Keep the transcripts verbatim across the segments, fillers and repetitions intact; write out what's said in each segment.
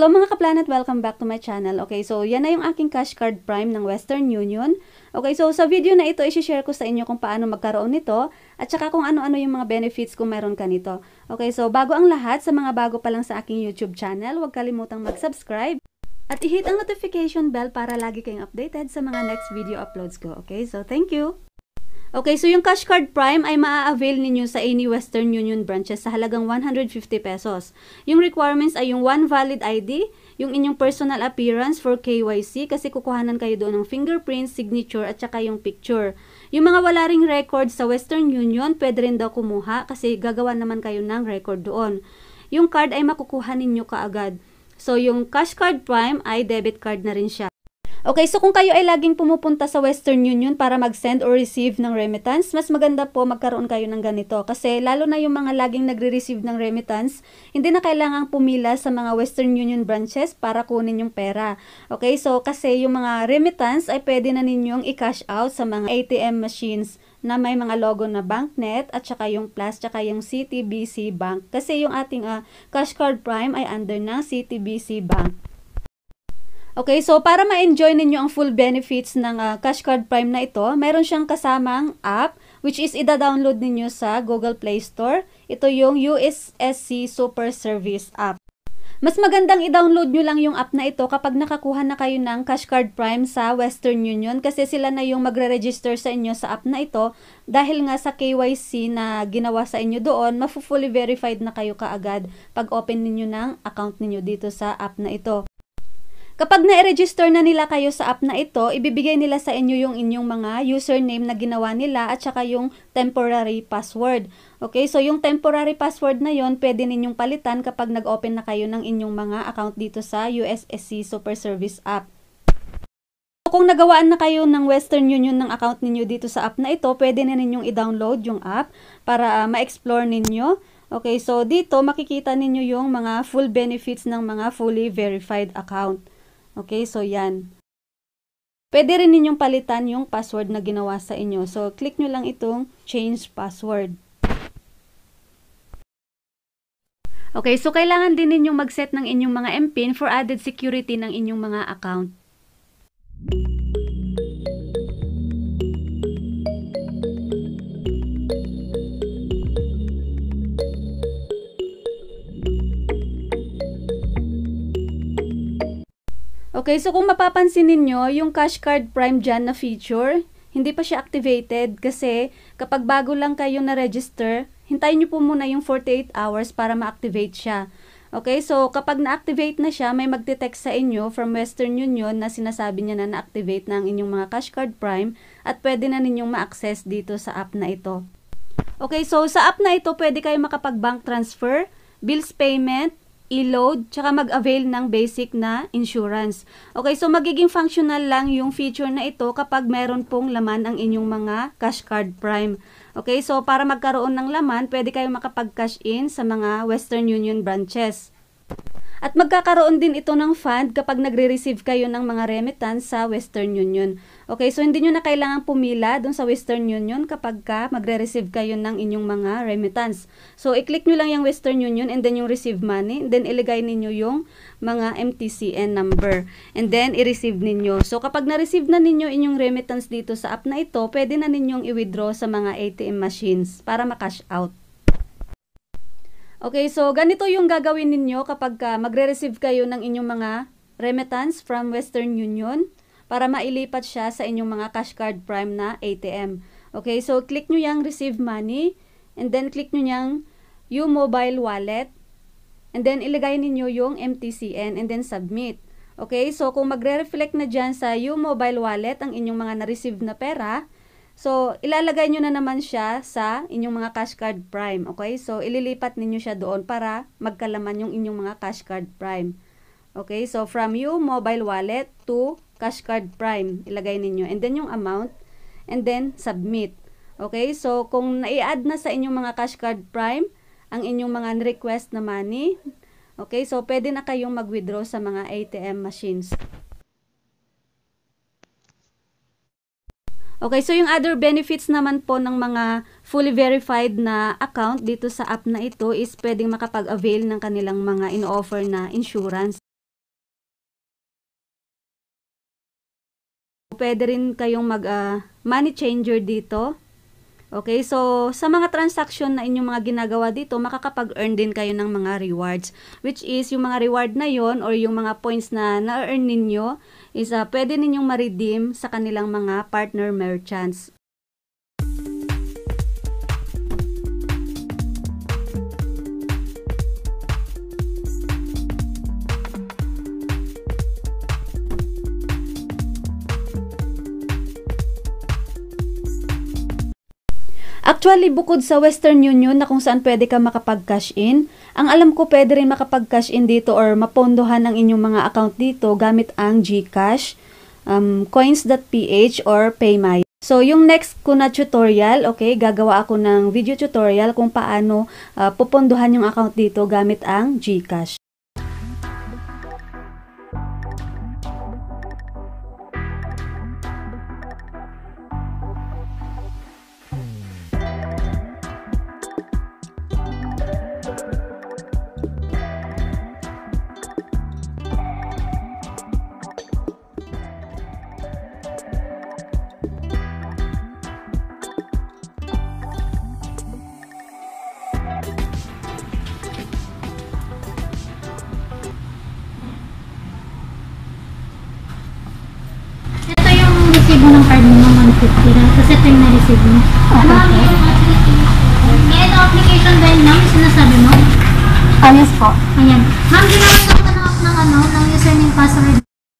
Hello mga ka-planet, welcome back to my channel. Okay, so yan na yung aking cash card Prime ng Western Union. Okay, so sa video na ito, i-share ko sa inyo kung paano magkaroon nito at saka kung ano-ano yung mga benefits kung meron ka nito. Okay, so bago ang lahat, sa mga bago pa lang sa aking YouTube channel, huwag kalimutang mag-subscribe at i-hit ang notification bell para lagi kayong updated sa mga next video uploads ko. Okay, so thank you! Okay, so yung cash card Prime ay maa-avail ninyo sa any Western Union branches sa halagang one hundred fifty pesos. Yung requirements ay yung one valid I D, yung inyong personal appearance for K Y C kasi kukuhanan kayo doon ng fingerprint, signature at saka yung picture. Yung mga wala ring record sa Western Union, pwede rin daw kumuha kasi gagawa naman kayo ng record doon. Yung card ay makukuha ninyo kaagad. So yung cash card Prime ay debit card na rin siya. Okay, so kung kayo ay laging pumupunta sa Western Union para mag-send or receive ng remittance, mas maganda po magkaroon kayo ng ganito. Kasi lalo na yung mga laging nagre-receive ng remittance, hindi na kailangang pumila sa mga Western Union branches para kunin yung pera. Okay, so kasi yung mga remittance ay pwede na ninyong i-cash out sa mga A T M machines na may mga logo na BankNet at saka yung Plus, saka yung C T B C Bank. Kasi yung ating uh, cash card Prime ay under ng C T B C Bank. Okay, so para ma-enjoy ninyo ang full benefits ng uh, cash card Prime na ito, mayroon siyang kasamang app which is ida-download ninyo sa Google Play Store. Ito yung U S S C Super Service app. Mas magandang i-download nyo lang yung app na ito kapag nakakuha na kayo ng cash card Prime sa Western Union kasi sila na yung magre-register sa inyo sa app na ito dahil nga sa K Y C na ginawa sa inyo doon, mafu-fully verified na kayo kaagad pag open ninyo ng account ninyo dito sa app na ito. Kapag na-register na nila kayo sa app na ito, ibibigay nila sa inyo yung inyong mga username na ginawa nila at saka yung temporary password. Okay, so yung temporary password na yon pwede ninyong palitan kapag nag-open na kayo ng inyong mga account dito sa U S S C Super Service app. Kung nagawaan na kayo ng Western Union ng account ninyo dito sa app na ito, pwede na ninyong i-download yung app para uh, ma-explore ninyo. Okay, so dito makikita ninyo yung mga full benefits ng mga fully verified account. Okay, so yan. Pwede rin ninyong palitan yung password na ginawa sa inyo. So, click nyo lang itong change password. Okay, so kailangan din ninyong mag-set ng inyong mga M PIN for added security ng inyong mga account. Okay, so kung mapapansin ninyo, yung cash card Prime dyan na feature, hindi pa siya activated kasi kapag bago lang kayo na-register, hintayin nyo po muna yung forty-eight hours para ma-activate siya. Okay, so kapag na-activate na siya, may magte-text sa inyo from Western Union na sinasabi niya na na-activate na ang inyong mga cash card Prime at pwede na ninyong ma-access dito sa app na ito. Okay, so sa app na ito, pwede kayo makapag-bank transfer, bills payment, i-load, tsaka mag-avail ng basic na insurance. Okay, so magiging functional lang yung feature na ito kapag meron pong laman ang inyong mga cash card Prime. Okay, so para magkaroon ng laman, pwede kayong makapag-cash in sa mga Western Union branches. At magkakaroon din ito ng fund kapag nagre-receive kayo ng mga remittance sa Western Union. Okay, so hindi nyo na kailangan pumila dun sa Western Union kapag ka magre-receive kayo ng inyong mga remittance. So, i-click nyo lang yung Western Union and then yung receive money. And then, iligay ninyo yung mga M T C N number. And then, i-receive ninyo. So, kapag na-receive na ninyo inyong remittance dito sa app na ito, pwede na ninyong i-withdraw sa mga A T M machines para ma-cash out. Okay, so ganito yung gagawin ninyo kapag uh, magre-receive kayo ng inyong mga remittance from Western Union para mailipat siya sa inyong mga cash card Prime na A T M. Okay, so click nyo yung receive money and then click nyo yung U mobile wallet and then ilagay ninyo yung M T C N and then submit. Okay, so kung magre-reflect na dyan sa U mobile wallet ang inyong mga na-receive na pera, so, ilalagay nyo na naman siya sa inyong mga cash card Prime. Okay? So, ililipat ninyo siya doon para magkalaman yung inyong mga cash card Prime. Okay? So, from you, mobile wallet to cash card Prime. Ilagay ninyo. And then, yung amount. And then, submit. Okay? So, kung nai-add na sa inyong mga cash card Prime, ang inyong mga request na money, okay? So, pwede na kayong mag-withdraw sa mga A T M machines. Okay, so yung other benefits naman po ng mga fully verified na account dito sa app na ito is pwedeng makapag-avail ng kanilang mga in-offer na insurance. pwede rin kayong mag uh, money changer dito. Okay, so sa mga transaction na inyong mga ginagawa dito, makakapag-earn din kayo ng mga rewards. Which is, yung mga reward na yon or yung mga points na na-earn ninyo, is uh, pwede ninyong ma-redeem sa kanilang mga partner merchants. Actually, bukod sa Western Union na kung saan pwede ka makapag-cash in, ang alam ko pwede rin makapag-cash in dito or mapondohan ang inyong mga account dito gamit ang GCash, um, coins.ph or PayMaya. So, yung next ko na tutorial, okay, gagawa ako ng video tutorial kung paano uh, pupondohan yung account dito gamit ang GCash. Resibo ng card mo ng one fifty lang. Kasi ito yung na-receive mo. Ma'am, yung may ano application ba yun, ma'am? Sinasabi mo? Ah, yes po. Ayan. Ma'am, ginawa ko ng, ng ano, ng username password.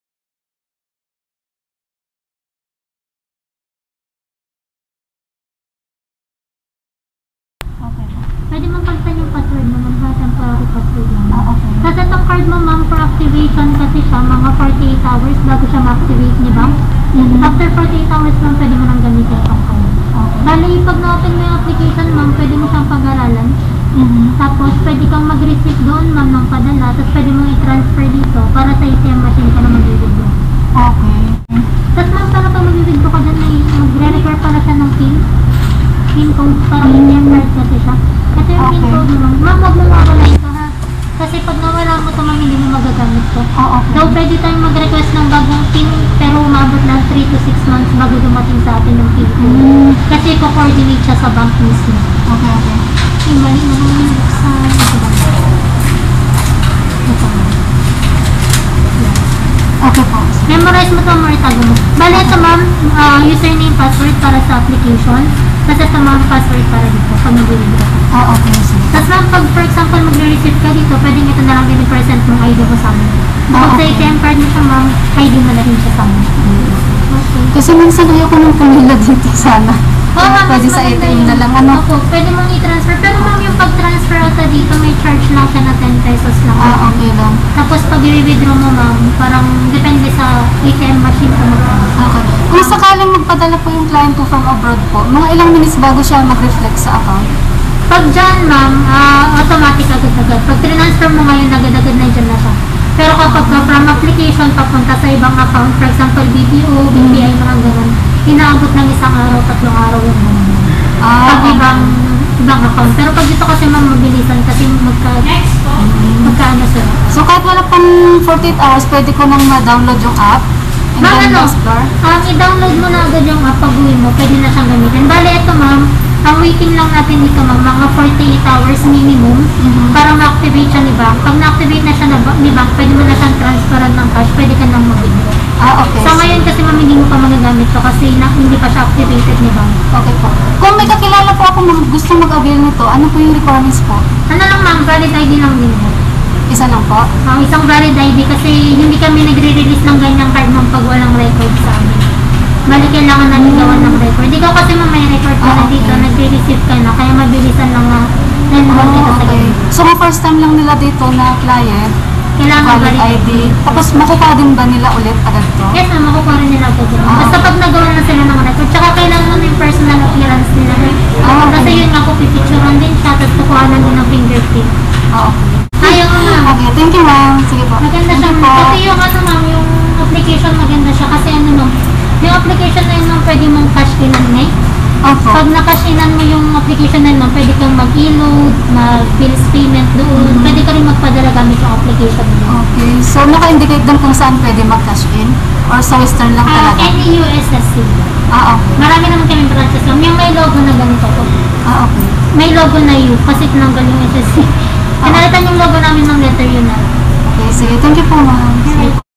Okay po. Pwede mo pagtan yung password mo, ma'am. Ha, temporary password lang. Ah, okay. Kasi itong card mo, ma'am, for activation kasi siya, mga forty-eight hours bago siya ma-activate, di ba? Mm-hmm. After forty-eight hours, ma'am, pwede mo nang gamitin itong card. Okay. Bali, pag na-open mo yung application, ma'am, pwede mo siyang pag-aralan. Mm-hmm. Tapos, pwede kang mag-receive doon, ma'am, ng padala. Tapos, pwede mo i-transfer dito para sa A T M machine ka na mag-withdraw. Okay. Tapos, ma'am, para pag mag-withdraw ka dyan, magre-require pala siya ng PIN. PIN code, parang A T M card kasi siya. Kasi yung PIN Okay. code mo, ma'am, ma'am, wag mo mawala ito, ha? Kasi pag nawala mo ito, ma'am, hindi mo magagamit ito. Oh, okay. So, pwede tayong mag-request ng bagong PIN, pero umabot lang three to six months bago dumating sa atin yung PIN code. Mm. Kasi ko-coordinate siya sa bank mismo. Okay, okay. Yung balik mo naman yung buksan. Ito ba? Ito ba? Okay po. Memorize mo ito, or tago mo. Bali, ito ma'am, uh, username, password para sa application. Tapos ito ma'am, password para dito, pag mag-withdraw ka. Ah, okay. Sige. Tapos ma'am, pag for example, mag-receive ka dito, pwedeng ito na lang din i-present mong I D mo sa amin. Ah, Pag sa okay. A T M card mo siya ma'am, I D mo na rin siya sa amin. Okay. Kasi minsan ayoko ng pumila dito sana. Oo, ma'am, Pwede mas sa maganda A T M yun. na lang, ano? Opo, pwede mong i-transfer. Pero ma'am, yung pag-transfer ata dito, may charge lang siya na ten pesos lang. Ah, okay lang. Tapos pag i-withdraw mo ma'am, parang depende sa A T M machine kung magkano. Okay. Kung sakaling magpadala po yung client ko from abroad po, mga ilang minutes bago siya mag-reflect sa account? Pag dyan ma'am, uh, automatic agad-agad. Pag transfer mo ngayon, agad-agad na dyan na siya. Pero kapag ka from application papunta sa ibang account, for example B P O, B P I, mga ganun, inaabot ng isang araw, tatlong araw yung mga ganun. Ah, Pag okay. ibang, ibang account. Pero pag dito kasi ma'am, mabilisan kasi magka, magkaano sila. So kahit wala pang forty-eight hours, pwede ko nang ma-download yung app? And Ma'am, then ano, explore? um, i-download mo na agad yung app pag uwi mo, pwede na siyang gamitin. Bale, ito ma'am, ang waiting lang natin dito ma'am, mga forty-eight hours minimum, Mhm. para ma-activate siya ni bank. Pag na-activate na siya na ba- ni bank, pwede mo na siyang transferan ng cash, pwede ka nang mag-withdraw. Ah, okay. So ngayon kasi ma'am, hindi mo pa magagamit to kasi na, hindi pa siya activated ni bank. Okay po. Kung may kakilala po ako na gusto mag-avail nito, ano po yung requirements po? Ano lang ma'am, valid I D lang din mo. Isa lang po? Ang isang valid I D kasi hindi kami nagre-release ng ganyang card ma'am pag walang record sa amin. Bali, kailangan namin gawan ng record. Ikaw kasi ma'am may record ka na Ah, dito, okay. nagre-receive ka na, kaya mabilisan lang na nanonood dito Oh, sa okay. ganyan. So, kung first time lang nila dito na client, Kailangan valid I D, tapos makukuha din ba nila ulit agad to? Yes ma'am, makukuha rin nila agad yun. Ah. Basta pag nagawa na sila ng record, tsaka kailangan mo yung personal appearance nila. Ah, okay. Kasi yun nga, pipicturean din siya, tapos kukuha na din ng fingerprint. Ah, okay. Ayaw nga ma'am. Okay, thank you ma'am. Sige po. Maganda siya. Thank you po. Kasi yung ano ma'am, yung application maganda siya. Kasi ano ma'am, yung application na yun ma'am, pwede mong cash inan na eh. Okay. Pag na-cash inan mo yung application na yun ma'am, pwede kang mag-e-load, mag-bills payment doon. Mhm. Pwede ka rin magpa ipadala gamit yung application niyo. Okay. So, naka-indicate doon kung saan pwede mag-cash in? Or sa Western lang Ah, talaga? any U S S C. Ah, okay. Marami naman kami branches lang. Yung may logo na ganito po. Ah, okay. May logo na U kasi tinanggal yung S S C. Pinalitan yung logo namin ng letter U na. Okay, sige. Thank you po, ma'am. Alright.